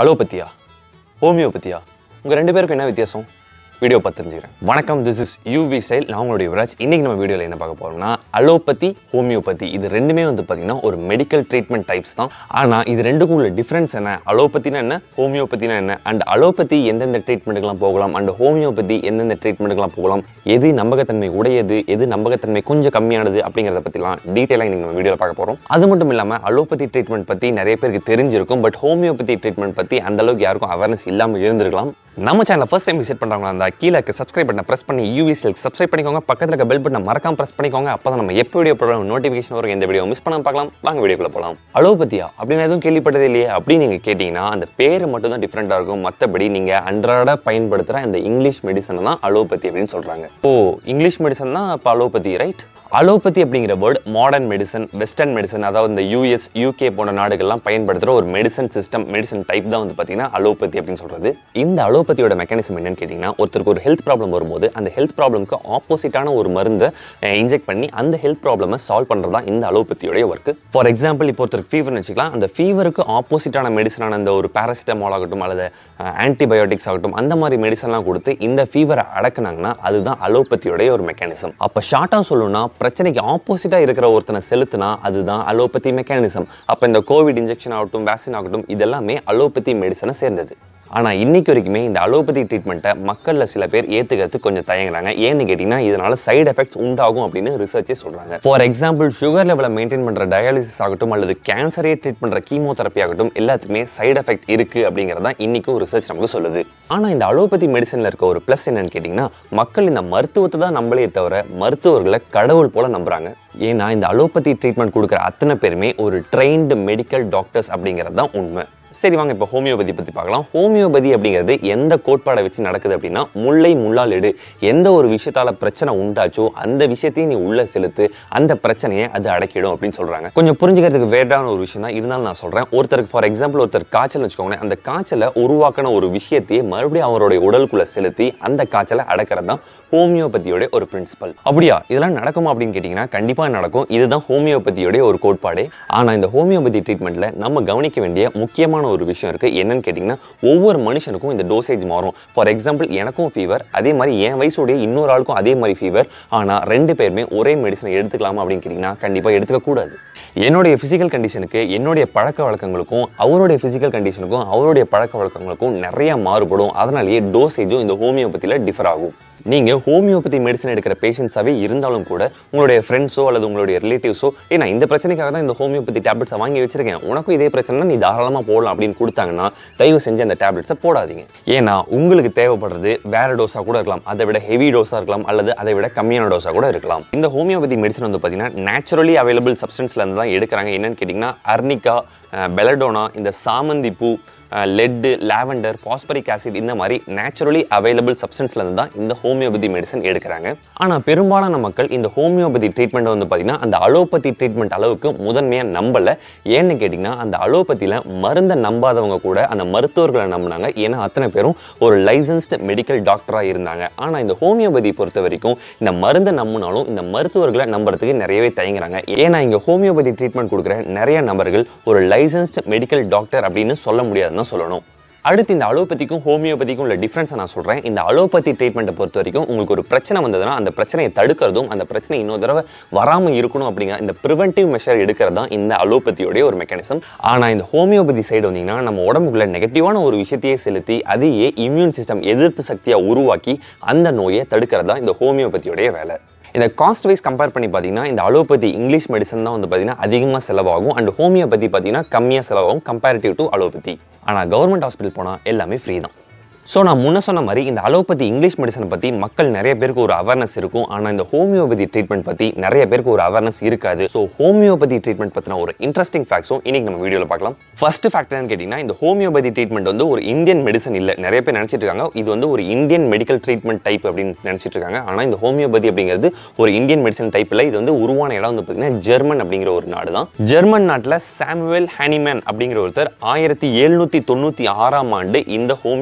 அலோபதியா ஹோமியோபதியா உங்கள் ரெண்டு பேருக்கும் என்ன வித்தியாசம் வீடியோ பார்த்து தெரிஞ்சுக்கிறேன். வணக்கம், திஸ் இஸ் யூவி ஸ்டைல். நான் உங்களுடைய யுவராஜ். இன்றைக்கி நம்ம வீடியோவில் என்ன பார்க்க போகிறோம்னா அலோபதி, ஹோமியோபதி இது ரெண்டுமே பார்த்திங்கன்னா ஒரு மெடிக்கல் ட்ரீட்மெண்ட் டைப்ஸ் தான். ஆனால் இது ரெண்டுக்கும் உள்ள டிஃப்ரென்ஸ் என்ன, அலோபதினா என்ன, ஹோமியோபதினா என்ன, அண்ட் அலோபதி எந்தெந்த ட்ரீட்மெண்ட்டுக்கெலாம் போகலாம், அண்ட் ஹோமியோபதி எந்தெந்த ட்ரீட்மெண்ட்டுக்கெலாம் போகலாம், எது நம்பகத்தன்மை உடையது, எது நம்பகத்தன்மை கொஞ்சம் கம்மியானது அப்படிங்கிறத பற்றிலாம் டீட்டெயிலாக இன்றைக்கி நம்ம வீடியோவில் பார்க்க போகிறோம். அது மட்டும் இல்லாமல் அலோபதி ட்ரீட்மெண்ட் பற்றி நிறைய பேருக்கு தெரிஞ்சிருக்கும், பட் ஹோமியோபதி ட்ரீட்மெண்ட் பற்றி அந்தளவுக்கு யாருக்கும் அவேர்னஸ் இல்லாமல் இருந்திருக்கலாம். நம்ம சேனலை ஃபர்ஸ்ட் டைம் விசிட் பண்ணுறாங்களா அந்த கீழே சப்ஸ்கிரைப் பட்டனை ப்ரெஸ் பண்ணி யூவி ஸ்டைல் சப்ஸ்கிரைப் பண்ணிக்கோங்க. பக்கத்தில் இருக்க பெல் பட்டனை மறக்காம ப்ரெஸ் பண்ணிக்கோங்க. அப்போ தான் நம்ம எப்போ வீடியோ போடுறோம் நோட்டிஃபிகேஷன் வரும். எந்த வீடியோ மிஸ் பண்ணாம பார்க்கலாம். வாங்க வீடியோக்குள்ள போகலாம். அலோபதியா அப்படின்னு எதுவும் கேள்விப்பட்டதே இல்லையே அப்படின்னு நீங்கள் கேட்டிங்கன்னா அந்த பேர் மட்டும் தான் டிஃப்ரெண்ட்டாக இருக்கும். மற்றபடி நீங்கள் அன்றாட பயன்படுத்துகிற இந்த இங்கிலீஷ் மெடிசனை தான் அலோபதி அப்படின்னு சொல்கிறாங்க. இங்கிலீஷ் மெடிசன் தான் இப்போ அலோபதி, ரைட்? அலோபதி அப்படிங்கிற word modern medicine, western medicine, அதாவது இந்த யூஎஸ், யூகே போன்ற நாடுகள்லாம் பயன்படுத்துகிற ஒரு மெடிசன் சிஸ்டம், மெடிசன் டைப் தான் பார்த்தீங்கன்னா அலோபதி அப்படின்னு சொல்கிறது. இந்த அலோபதியோட மெக்கானிசம் என்னன்னு கேட்டிங்கன்னா, ஒருத்தருக்கு ஒரு ஹெல்த் ப்ராப்ளம் வரும்போது அந்த ஹெல்த் ப்ராப்ளம்க்கு ஆப்போசிட்டான ஒரு மருந்தை இன்ஜெக்ட் பண்ணி அந்த ஹெல்த் ப்ராப்ளமை சால்வ் பண்ணுறது தான் இந்த அலோபதியோடைய ஒர்க்கு. ஃபார் எக்ஸாம்பிள், இப்போ ஒருத்தருக்கு ஃபீவர்னு வச்சுக்கலாம். அந்த ஃபீவருக்கு ஆப்போசிட்டான மெடிசனான அந்த ஒரு பேராசிட்டமால் ஆகட்டும் அல்லது ஆன்டிபயோட்டிக்ஸ் ஆகட்டும் அந்த மாதிரி மெடிசன்லாம் கொடுத்து இந்த ஃபீவரை அடக்குனாங்கன்னா அதுதான் அலோபதியோடைய ஒரு மெக்கானிசம். அப்போ ஷார்ட்டாக சொல்லணும்னா பிரச்சனைக்கு ஆப்போசிட்டாக இருக்கிற ஒருத்தனை செலுத்தினா அதுதான் அலோபதி மெக்கானிசம். அப்போ இந்த கோவிட் இன்ஜெக்ஷன் ஆகட்டும், வேக்சின் ஆகட்டும் இதெல்லாமே அலோபதி மெடிசனை சேர்ந்தது. ஆனால் இன்றைக்கு வரைக்குமே இந்த அலோபதி ட்ரீட்மெண்ட்டை மக்களில் சில பேர் ஏற்றுக்கிறதுக்கு கொஞ்சம் தயங்குறாங்க. ஏன்னு கேட்டிங்கன்னா இதனால் சைடு எஃபெக்ட்ஸ் உண்டாகும் அப்படின்னு ரிசர்ச்சே சொல்கிறாங்க. ஃபார் எக்ஸாம்பிள், சுகர் லெவலை மெயின்டைன் பண்ணுற டயாலிசிஸ் ஆகட்டும் அல்லது கேன்சரே ட்ரீட் பண்ணுற கீமோதெரப்பி ஆகட்டும் எல்லாத்துக்குமே சைடு எஃபெக்ட் இருக்குது அப்படிங்கிறது தான் இன்றைக்கும் ரிசர்ச் நமக்கு சொல்லுது. ஆனால் இந்த அலோபதி மெடிசனில் இருக்க ஒரு ப்ளஸ் என்னன்னு கேட்டிங்கன்னா, மக்கள் இந்த மருத்துவத்தை தான் நம்பளே தவிர மருத்துவர்களை கடவுள் போல நம்புகிறாங்க. ஏன்னா இந்த அலோபதி ட்ரீட்மெண்ட் கொடுக்குற அத்தனை பேருமே ஒரு ட்ரெயின்டு மெடிக்கல் டாக்டர்ஸ் அப்படிங்கிறது தான் உண்மை. சரி, வாங்க இப்போ ஹோமியோபதி பற்றி பார்க்கலாம். ஹோமியோபதி அப்படிங்கிறது எந்த கோட்பாடை வச்சு நடக்குது அப்படின்னா, முல்லை முள்ளால் எடு, எந்த ஒரு விஷயத்தால் பிரச்சனை உண்டாச்சோ அந்த விஷயத்தையும் நீ உள்ள செலுத்து, அந்த பிரச்சனையை அது அடக்கிடும் அப்படின்னு சொல்கிறாங்க. கொஞ்சம் புரிஞ்சுக்கிறதுக்கு வேறான ஒரு விஷயம் தான் இருந்தாலும் நான் சொல்கிறேன். ஒருத்தருக்கு ஃபார் எக்ஸாம்பிள் ஒருத்தர் காய்ச்சல் வச்சுக்கோங்களேன், அந்த காய்ச்சலை உருவாக்கின ஒரு விஷயத்தையே மறுபடியும் அவருடைய உடலுக்குள்ளே செலுத்தி அந்த காய்ச்சலை அடக்கிறது தான் ஹோமியோபதியோட ஒரு பிரின்சிபல். அப்படியா இதெல்லாம் நடக்குமா அப்படின்னு கேட்டிங்கன்னா கண்டிப்பாக நடக்கும். இதுதான் ஹோமியோபதியோடைய ஒரு கோட்பாடு. ஆனால் இந்த ஹோமியோபதி ட்ரீட்மெண்ட்டில் நம்ம கவனிக்க வேண்டிய முக்கியமான ஒரு விஷயம் இருக்குது. என்னன்னு கேட்டிங்கன்னா, ஒவ்வொரு மனுஷனுக்கும் இந்த டோசேஜ் மாறும். ஃபார் எக்ஸாம்பிள், எனக்கும் ஃபீவர், அதே மாதிரி என் வயசுடைய இன்னொரு ஆளுக்கும் அதே மாதிரி ஃபீவர். ஆனால் ரெண்டு பேருமே ஒரே மெடிசனை எடுத்துக்கலாமா அப்படின்னு கேட்டிங்கன்னா கண்டிப்பாக எடுத்துக்கக்கூடாது. என்னுடைய ஃபிசிக்கல் கண்டிஷனுக்கு, என்னுடைய பழக்க வழக்கங்களுக்கும், அவருடைய ஃபிசிக்கல் கண்டிஷனுக்கும், அவருடைய பழக்க வழக்கங்களுக்கும் நிறையா மாறுபடும். அதனாலேயே டோசேஜும் இந்த ஹோமியோபதியில் டிஃபர் ஆகும். நீங்கள் ஹோமியோபதி மெடிசன் எடுக்கிற பேஷண்ட்ஸாகவே இருந்தாலும் கூட உங்களுடைய ஃப்ரெண்ட்ஸோ அல்லது உங்களுடைய ரிலேட்டிவ்ஸோ ஏன்னா இந்த பிரச்சனைக்காக தான் இந்த ஹோமியோபதி டேப்லெட்ஸை வாங்கி வச்சிருக்கேன், உனக்கும் இதே பிரச்சனை நீ தாராளமாக போடலாம் அப்படின்னு கொடுத்தாங்கன்னா தயவு செஞ்சு அந்த டேப்லெட்ஸை போடாதீங்க. ஏன்னா உங்களுக்கு தேவைப்படுறது வேற டோஸாக கூட இருக்கலாம், அதை விட ஹெவி டோஸாக இருக்கலாம் அல்லது அதை விட கம்மியான டோஸாக கூட இருக்கலாம். இந்த ஹோமியோபதி மெடிசன் பார்த்தீங்கன்னா நேச்சுரலி அவைலபிள் சப்ஸ்டன்ஸ்லேருந்து தான் எடுக்கிறாங்க. என்னன்னு கேட்டிங்கன்னா அர்னிகா, பெலடோனா, இந்த சாமந்தி பூ, லெட்டு, லாவெண்டர், பாஸ்பரிக் ஆசிட் இந்த மாதிரி நேச்சுரலி அவைலபிள் சப்ஸ்டன்ஸ்லேருந்து தான் இந்த ஹோமியோபதி மெடிசன் எடுக்கிறாங்க. ஆனால் பெரும்பாலான மக்கள் இந்த ஹோமியோபதி ட்ரீட்மெண்ட்டை பார்த்தீங்கன்னா அந்த அலோபதி ட்ரீட்மெண்ட் அளவுக்கு முதன்மையாக நம்பலை. ஏன்னு கேட்டிங்கன்னா அந்த அலோபதியில் மருந்தை நம்பாதவங்க கூட அந்த மருத்துவர்களை நம்பினாங்க. ஏன்னா அத்தனை பேரும் ஒரு லைசன்ஸ்டு மெடிக்கல் டாக்டராக இருந்தாங்க. ஆனால் இந்த ஹோமியோபதி பொறுத்த வரைக்கும் இந்த மருந்தை நம்பினாலும் இந்த மருத்துவர்களை நம்புறதுக்கு நிறையவே தயங்குறாங்க. ஏன்னா இங்கே ஹோமியோபதி ட்ரீட்மெண்ட் கொடுக்குற நிறைய நபர்கள் ஒரு லைசன்ஸ்டு மெடிக்கல் டாக்டர் அப்படின்னு சொல்ல முடியாதுன்னு சொல்லணும். அடுத்து இந்த அலோபதிக்கும் ஹோமியோபதிக்கும் உள்ள டிஃப்ரென்ஸை நான் சொல்கிறேன். இந்த அலோபதி ட்ரீட்மெண்ட்டை பொறுத்த வரைக்கும் உங்களுக்கு ஒரு பிரச்சனை வந்ததுன்னா அந்த பிரச்சனையை தடுக்கிறதும் அந்த பிரச்சனை இன்னொரு தடவை வராமல் இருக்கணும் அப்படிங்கிற இந்த ப்ரிவென்டிவ் மெஷர் எடுக்கிறது தான் இந்த அலோபதியோடைய ஒரு மெக்கானிசம். ஆனால் இந்த ஹோமியோபதி சைடு வந்தீங்கன்னா நம்ம உடம்புக்குள்ள நெகட்டிவான ஒரு விஷயத்தையே செலுத்தி அதையே இம்யூன் சிஸ்டம் எதிர்ப்பு சக்தியாக உருவாக்கி அந்த நோயை தடுக்கிறது தான் இந்த ஹோமியோபதியோடைய வேலை. இந்த காஸ்ட் வைஸ் கம்பேர் பண்ணி பார்த்தீங்கன்னா இந்த அலோபதி இங்கிலீஷ் மெடிசன் தான் பார்த்தீங்கன்னா அதிகமாக செலவாகும் அண்ட் ஹோமியோபதி பார்த்தீங்கன்னா கம்மியாக செலவாகும் கம்பேரிட்டிவ் டு அலோபதி. ஆனால் கவர்மெண்ட் ஹாஸ்பிட்டல் போனால் எல்லாமே ஃப்ரீ தான். ஸோ நான் முன்ன சொன்ன மாதிரி இந்த அலோபதி இங்கிலீஷ் மெடிசனை பற்றி மக்கள் நிறைய பேருக்கு ஒரு அவேர்னஸ் இருக்கும். ஆனால் இந்த ஹோமியோபதி ட்ரீட்மெண்ட் பற்றி நிறைய பேருக்கு ஒரு அவேர்னஸ் இருக்காது. ஸோ ஹோமியோபதி ட்ரீட்மெண்ட் பற்றின ஒரு இன்ட்ரெஸ்டிங் ஃபேக்ட்ஸும் இன்னைக்கு நம்ம வீடியோவில் பார்க்கலாம். ஃபர்ஸ்ட் ஃபேக்ட் என்னன்னு கேட்டிங்கன்னா, இந்த ஹோமியோபதி ட்ரீட்மெண்ட் ஒரு இந்தியன் மெடிசன் இல்லை. நிறைய பேர் நினச்சிட்டு இருக்காங்க இது ஒரு இந்தியன் மெடிக்கல் ட்ரீட்மெண்ட் டைப் அப்படின்னு நினச்சிட்டு இருக்காங்க. ஆனால் இந்த ஹோமியோபதி அப்படிங்கிறது ஒரு இந்தியன் மெடிசன் டைப் இல்லை. இது உருவான இடம் பார்த்தீங்கன்னா ஜெர்மன் அப்படிங்கிற ஒரு நாடு தான். ஜெர்மன் நாட்டில் சாமுவேல் ஹானிமேன் அப்படிங்கிற ஒருத்தர் 1796ஆம் ஆண்டு இந்த ஹோமியோபதி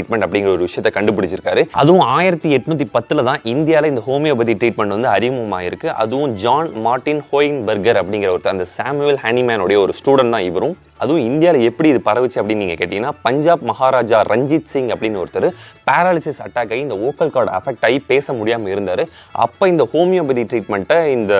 ட்ரீட்மெண்ட் அப்படிங்கிற ஒரு விஷயத்தை கண்டுபிடிச்சிருக்காரு. அதுவும் 1810 தான் இந்தியாவில் இந்த ஹோமியோபதி ட்ரீட்மெண்ட் வந்து அறிமுகமாயிருக்கு. அதுவும் ஜான் மார்டின் ஹோயின்பர்கர் அப்படிங்கிற ஒருத்தர், அந்த சாமுவேல் ஹனிமேனுடைய ஒரு ஸ்டூடெண்ட் தான் இவரும். அதுவும் இந்தியாவில் எப்படி இது பரவுச்சு அப்படின்னு நீங்கள் கேட்டிங்கன்னா, பஞ்சாப் மகாராஜா ரஞ்சித் சிங் அப்படின்னு ஒருத்தர் பேராலிசிஸ் அட்டாக் ஆகி இந்த வோக்கல் கார்டு அஃபெக்ட் ஆகி பேச முடியாமல் இருந்தார். அப்போ இந்த ஹோமியோபதி ட்ரீட்மெண்ட்டை இந்த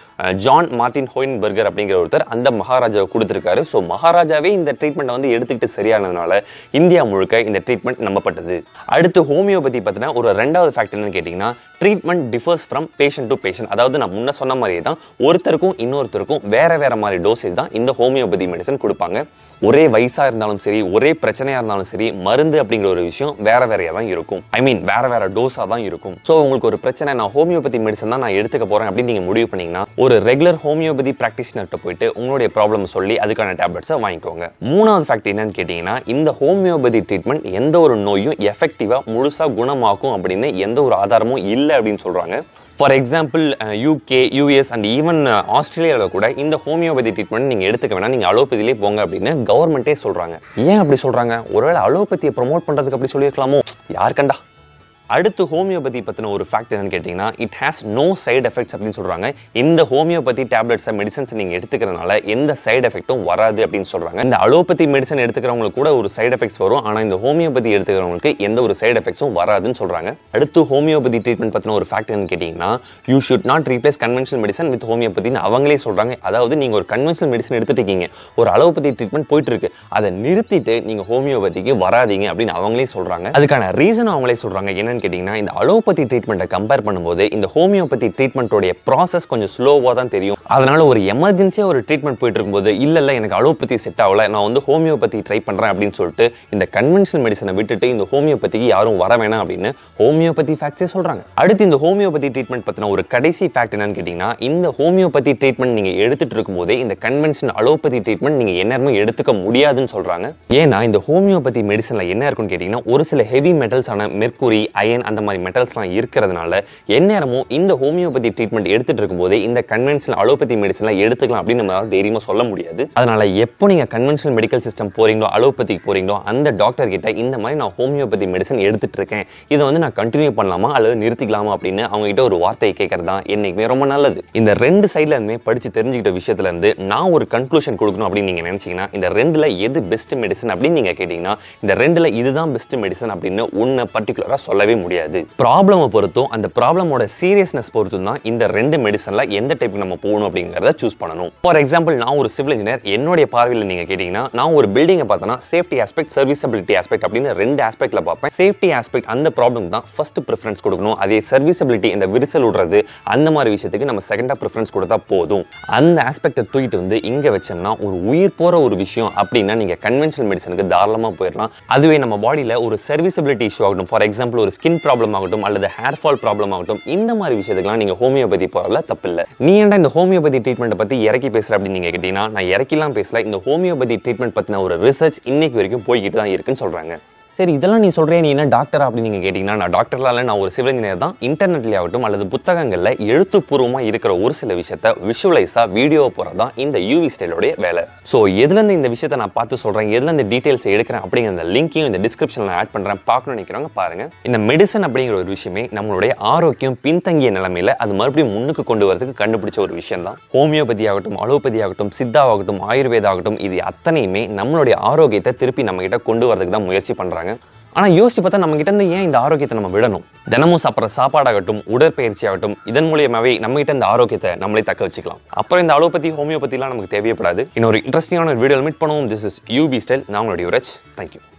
ஜான் மார்டின் ஹோயின்பர்கர் அப்படிங்கிற ஒருத்தர் அந்த மகாராஜாவை கொடுத்துருக்காரு. ஸோ மகாராஜாவே இந்த ட்ரீட்மெண்ட்டை வந்து எடுத்துக்கிட்டு சரியானதுனால இந்தியா முழுக்க இந்த ட்ரீட்மெண்ட் நம்பப்பட்டது. அடுத்து ஹோமியோபதி பற்றின ஒரு ரெண்டாவது ஃபேக்ட் என்னன்னு கேட்டிங்கன்னா, treatment differs from patient to patient. அதாவது நான் முன்ன சொன்ன மாதிரியே தான் ஒருத்தருக்கும் இன்னொருத்தருக்கும் வேற மாதிரி டோசேஜ் தான் இந்த ஹோமியோபதி மெடிசன் கொடுப்பாங்க. ஒரே வயசாக இருந்தாலும் சரி, ஒரே பிரச்சனையாக இருந்தாலும் சரி, மருந்து அப்படிங்கிற ஒரு விஷயம் வேறையாக தான் இருக்கும். ஐ மீன் வேற டோஸாக தான் இருக்கும். ஸோ உங்களுக்கு ஒரு பிரச்சனை, நான் ஹோமியோபதி மெடிசன் தான் நான் எடுத்துக்க போகிறேன் அப்படின்னு நீங்கள் முடிவு பண்ணிங்கன்னா ஒரு ரெகுலர் ஹோமியோபதி ப்ராக்டிஷனர்கிட்ட போயிட்டு உங்களுடைய ப்ராப்ளம் சொல்லி அதுக்கான டேப்லெட்ஸை வாங்கிக்கோங்க. மூணாவது ஃபேக்ட் என்னன்னு கேட்டிங்கன்னா, இந்த ஹோமியோபதி ட்ரீட்மெண்ட் எந்த ஒரு நோயும் எஃபெக்டிவாக முழுசாக குணமாக்கும் அப்படின்னு எந்த ஒரு ஆதாரமும் இல்லை அப்படின்னு சொல்கிறாங்க. For example UK, US and even ஆஸ்திரேலியாவில் கூட இந்த ஹோமியோபதி ட்ரீட்மெண்ட் நீங்கள் எடுத்துக்க வேணாம், நீங்கள் அலோபதியிலே போங்க அப்படின்னு கவர்மெண்ட்டே சொல்கிறாங்க. ஏன் அப்படி சொல்கிறாங்க? ஒருவேளை அலோபதியை ப்ரொமோட் பண்ணுறதுக்கு அப்படி சொல்லியிருக்கலாமோ? யார் கண்டா? அடுத்து ஹோமியோபதி பற்றின ஒரு ஃபேக்ட் என்னன்னு கேட்டிங்கன்னா, it has no side effects அப்படின்னு சொல்கிறாங்க. இந்த ஹோமியோபதி டேப்லெட்ஸை மெடிசன்ஸ் நீங்கள் எடுத்துக்கிறதுனால எந்த சைடு எஃபெக்ட்டும் வராது அப்படின்னு சொல்கிறாங்க. இந்த அலோபதி மெடிசன் எடுத்துக்கிறவங்களுக்கு கூட ஒரு சைடு எஃபெக்ட்ஸ் வரும், ஆனால் இந்த ஹோமியோபதி எடுத்துக்கிறவங்களுக்கு எந்த ஒரு சைடு எஃபெக்ட்ஸும் வராதுன்னு சொல்கிறாங்க. அடுத்து ஹோமியோபதி ட்ரீட்மெண்ட் பற்றின ஒரு ஃபேக்ட் என்னன்னு கேட்டிங்கன்னா, you should not replace conventional medicine with ஹோமியோபதினு அவங்களே சொல்கிறாங்க. அதாவது நீங்கள் ஒரு கன்வென்ஷனல் மெடிசன் எடுத்துட்டீங்க, ஒரு அலோபதி ட்ரீட்மெண்ட் போயிட்டு இருக்கு, அதை நிறுத்திட்டு நீங்கள் ஹோமியோபதிக்கு வராதிங்க அப்படின்னு அவங்களே சொல்கிறாங்க. அதுக்கான ரீசனும் அவங்களே சொல்கிறாங்க. என்னன்னு கேட்டிங்கன்னா, இந்த அலோபதி ட்ரீட்மெண்ட்டை கம்பேர் பண்ணும்போது இந்த ஹோமியோபதி ட்ரீட்மெண்ட்டோடைய ப்ராசஸ் கொஞ்சம் ஸ்லோவாக தான் தெரியும். அதனால ஒரு எமர்ஜென்சியாக ஒரு ட்ரீட்மெண்ட் போயிட்டு இருக்கும்போது இல்லை எனக்கு அலோபதி செட் ஆகல, நான் வந்து ஹோமியோபதி ட்ரை பண்ணுறேன் அப்படின்னு சொல்லிட்டு இந்த கன்வென்ஷனல் மெடிசனை விட்டுட்டு இந்த ஹோமியோபதிக்கு யாரும் வர வேணாம் அப்படின்னு ஹோமியோபதி ஃபேக்ட்ஸே சொல்கிறாங்க. அடுத்து இந்த ஹோமியோபதி ட்ரீட்மெண்ட் பற்றின ஒரு கடைசி ஃபேக்ட் என்னன்னு கேட்டிங்கன்னா, இந்த ஹோமியோபதி ட்ரீட்மெண்ட் நீங்கள் எடுத்துகிட்டு இருக்கும்போதே இந்த கன்வென்ஷனல் அலோபதி ட்ரீட்மெண்ட் நீங்கள் என்னமே எடுத்துக்க முடியாதுன்னு சொல்கிறாங்க. ஏன்னா இந்த ஹோமியோபதி மெடிசனில் என்ன இருக்குன்னு கேட்டிங்கன்னா, ஒரு சில ஹெவி மெட்டல்ஸான மெர்க்குரி, அயன் அந்த மாதிரி மெட்டல்ஸ்லாம் இருக்கிறதுனால எந்நேரமும் இந்த ஹோமியோபதி ட்ரீட்மெண்ட் எடுத்துட்டு இருக்கும்போதே இந்த கன்வென்ஷனல் அலோபதி மெடிசன்லாம் எடுத்துக்கலாம் அப்படின்னு நம்மளால தைரியமாக சொல்ல முடியாது. அதனால எப்போ நீங்கள் கன்வென்ஷனல் மெடிக்கல் சிஸ்டம் போறீங்களோ, அலோபதிக்கு போறீங்களோ, அந்த டாக்டர் கிட்ட இந்த மாதிரி நான் ஹோமியோபதி மெடிசன் எடுத்துட்டு இருக்கேன், இதை வந்து நான் கண்டினியூ பண்ணலாமா அல்லது நிறுத்திக்கலாமா அப்படின்னு அவங்க கிட்ட ஒரு வார்த்தையை கேட்கறது தான் என்னைக்குமே ரொம்ப நல்லது. இந்த ரெண்டு சைட்ல இருந்துமே படிச்சு தெரிஞ்சுக்கிட்ட விஷயத்துல இருந்து நான் ஒரு கன்க்ளூஷன் கொடுக்கணும் அப்படின்னு நீங்க நினைச்சீங்கன்னா, இந்த ரெண்டுல எது பெஸ்ட் மெடிசன் அப்படின்னு நீங்க கேட்டீங்கன்னா, இந்த ரெண்டுல இதுதான் பெஸ்ட் மெடிசன் அப்படின்னு ஒன்னு பர்டிகுலரா சொல்லவே முடியாது. ப்ராப்ளமை பொறுத்தும் அந்த ப்ராப்ளமோட சீரியஸ்னஸ் பொறுத்தும் தான் இந்த ரெண்டு மெடிசன்ல எந்த டைப் நம்ம போகணும் அப்படிங்கிறத சூஸ் பண்ணணும். ஃபார் எக்ஸாம்பிள், நான் ஒரு சிவில் இன்ஜினியர், என்னுடைய பார்வையில் நீங்க கேட்டீங்கன்னா, நான் ஒரு பில்டிங்கை பார்த்தேன்னா சேஃப்டி ஆஸ்பெக்ட், சர்வீசபிலிட்டி ஆஸ்பெக்ட் அப்படின்னு ரெண்டு ஆஸ்பெக்ட்ல பார்ப்பேன். சேஃப்டி ஆஸ்பெக்ட் அந்த ப்ராப்ளம் தான் ஃபர்ஸ்ட் ப்ரிஃபரன்ஸ் கொடுக்கணும். அதே சர்வீசபிலிட்டி, இந்த விரிசல் விடுறது அந்த மாதிரி விஷயத்துக்கு நம்ம செகண்டா ப்ரிஃபரன்ஸ் கொடுத்தா போதும். அந்த ஆஸ்பெக்டை தூக்கிட்டு வந்து இங்க வச்சோம்னா ஒரு உயிர் போற ஒரு விஷயம் அப்படின்னா நீங்க கன்வென்ஷனல் மெடிசனுக்கு தாராளமா போயிடலாம். அதுவே நம்ம பாடியில ஒரு சர்வீசபிலிட்டி இஷ்யூ ஆகட்டும், ஃபார் எக்ஸாம்பிள் ஒரு ஸ்கின் ப்ராப்ளம் ஆகட்டும் அல்லது ஹேர் ஃபால் ப்ராப்ளம் ஆகட்டும், இந்த மாதிரி விஷயத்துக்குலாம் நீங்க ஹோமியோபதி போறதுல தப்பில்லை. நீ ஏன்டா இந்த ஹோமியோபதி ட்ரீட்மெண்ட் பத்தி இறக்கி பேசுற அப்படின்னு நீங்க கேட்டீங்கன்னா, நான் இறக்கிலாம் பேசல. இந்த ஹோமியோபதி ட்ரீட்மெண்ட் பத்தின ஒரு ரிசர்ச் இன்னைக்கு வரைக்கும் போய்கிட்டு தான் இருக்குன்னு சொல்றாங்க. சரி, இதெல்லாம் நீ சொல்கிறேன், நீ என்ன டாக்டரா அப்படின்னு நீங்கள் கேட்டிங்கன்னா, நான் டாக்டர்லாம் இல்லை, நான் ஒரு சிவில் இன்ஜினியர் தான். இன்டர்நெட்லேயே ஆகட்டும் அல்லது புத்தகங்களில் எழுத்துப்பூர்வமாக இருக்கிற ஒரு சில விஷயத்தை விஷுவலைஸாக வீடியோவை போகிறது தான் இந்த யூவி ஸ்டைலோடைய வேலை. ஸோ எதுலேருந்து இந்த விஷயத்தை நான் பார்த்து சொல்கிறேன், எதுலேருந்து டீட்டெயில்ஸ் எடுக்கிறேன் அப்படிங்கிற அந்த லிங்கையும் இந்த டிஸ்கிரிப்ஷனில் ஆட் பண்ணுறேன். பார்க்கணும்னு நினைக்கிறவங்க பாருங்கள். இந்த மெடிசன் அப்படிங்கிற ஒரு விஷயமே நம்மளுடைய ஆரோக்கியம் பின்தங்கிய நிலைமையில் அது மறுபடியும் முன்னுக்கு கொண்டு வரதுக்கு கண்டுபிடிச்ச ஒரு விஷயம் தான். ஹோமியோபதி ஆகட்டும், அலோபதி ஆகட்டும், சித்தாவாகட்டும், ஆயுர்வேதா ஆகட்டும், இது அத்தனையுமே நம்மளுடைய ஆரோக்கியத்தை திருப்பி நம்ம கிட்ட கொண்டு வரதுக்கு தான் முயற்சி பண்ணுறாங்க. ஆனால் யோசிச்சு பார்த்தா நம்ம கிட்ட இருந்து ஏன் இந்த ஆரோக்கியத்தை நம்ம விடணும்? தினமும் சாப்பிட்ற சாப்பாடாகட்டும், உடற்பயிற்சி ஆகட்டும், இதன் மூலியமாவே நம்ம கிட்ட இந்த ஆரோக்கியத்தை நம்மளே தக்க வச்சுக்கலாம். அப்புறம் இந்த அலோபதி, ஹோமியோபதிலாம் நமக்கு தேவைப்படாது. இன்னொரு இன்ட்ரெஸ்டிங்கான ஒரு வீடியோ மீட் பண்ணுவோம். This is UV style. நான் உங்களுடைய யுவராஜ். தேங்க்யூ.